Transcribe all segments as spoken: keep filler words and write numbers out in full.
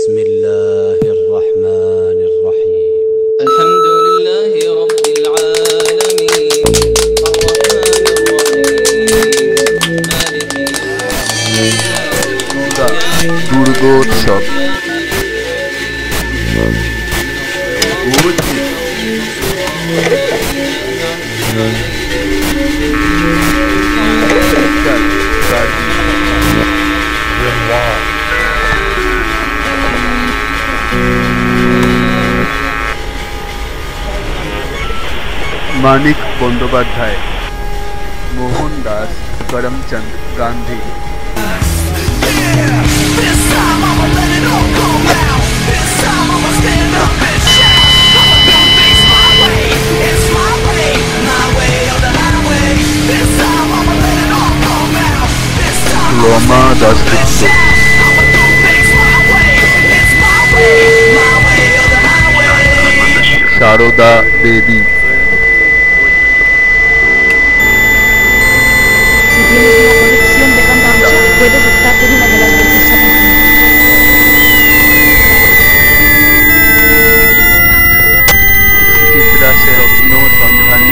بسم الله الرحمن الرحيم الحمد لله رب العالمين الرحمن الرحيم مالك দুর্গোৎসব मानिक बंदोपाध्याय, मोहनदास करमचंद गांधी। रोमा दासगुप्त, शारदा देवी, puedes estar en una de las revistas. Chitra से रत्नो संधानी,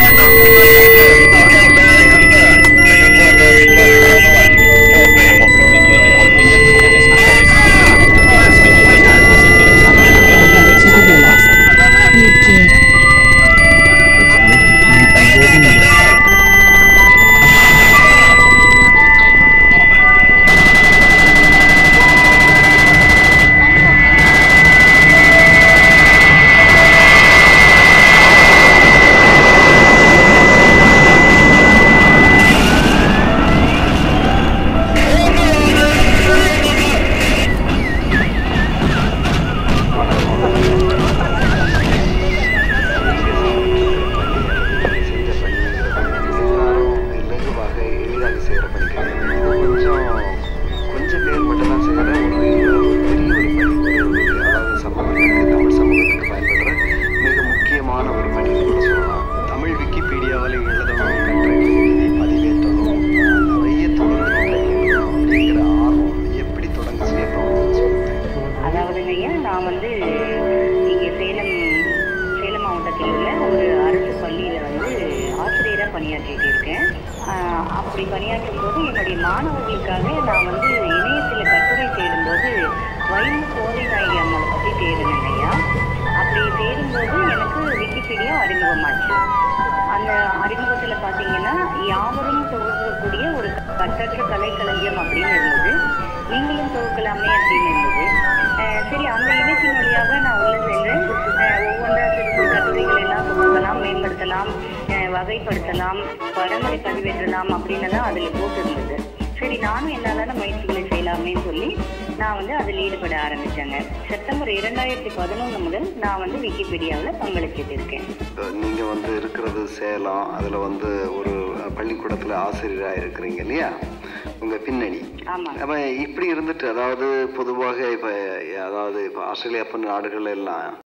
பணியாற்றிட்டு இருக்கேன். அப்படி பணியாற்றும் போது என்னுடைய மாணவர்களுக்காக நான் வந்து இணையத்தில் கட்டுரை தேடும்போது வைமு கோதைநாயகி அம்மாவை பற்றி தேடினேன் ஐயா. அப்படி தேடும்போது எனக்கு விக்கிபீடியா அறிமுகமாச்சு. அந்த அறிமுகத்தில் பார்த்தீங்கன்னா யாவரும் தொகுக்கக்கூடிய ஒரு கட்டற்ற கலைக்களஞ்சியம் அப்படின்னு இருந்தது. நீங்களும் தொகுக்கலாமே அப்படின்னு இருந்தது. சரி, அந்த இணைப்பின் வழியாக நான் உள்ள சென்று ஒவ்வொன்றா சிறு கட்டுரைகள் எல்லாம் தொகுக்கலாம், மேம்படுத்தலாம், வகைப்படுத்தலாம், படங்களை பதிவேற்றலாம் அப்படின்னு தான் அதில் போட்டிருந்தது. சரி, நானும் என்னாலான முயற்சிகளை செய்யலாமே சொல்லி நான் வந்து அதில் ஈடுபட ஆரம்பித்தேங்க. செப்டம்பர் இரண்டாயிரத்தி பதினொன்று முதல் நான் வந்து விக்கிபீடியாவில் பங்களிச்சிட்டு இருக்கேன். நீங்கள் வந்து இருக்கிறது சேலம், அதில் வந்து ஒரு பள்ளிக்கூடத்தில் ஆசிரியராக இருக்கிறீங்க இல்லையா, உங்கள் பின்னணி. ஆமாம். அப்போ இப்படி இருந்துட்டு, அதாவது பொதுவாக இப்போ அதாவது இப்போ ஆஸ்திரேலியா போன்ற நாடுகள் எல்லாம்